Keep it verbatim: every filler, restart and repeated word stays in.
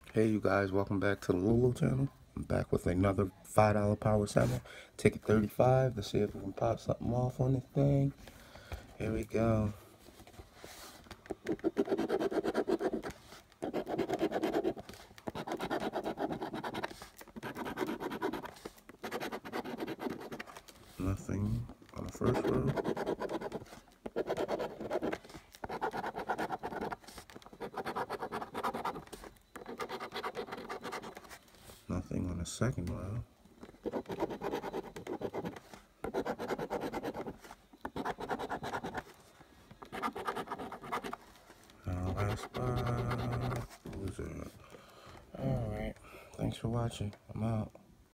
Hey you guys, welcome back to the Lulu channel. I'm back with another five dollar power sample. Ticket thirty-five. Let's see if we can pop something off on this thing. Here we go. Nothing on the first row. Nothing on the second row. Uh, last spot. Loser. Alright. Thanks for watching. I'm out.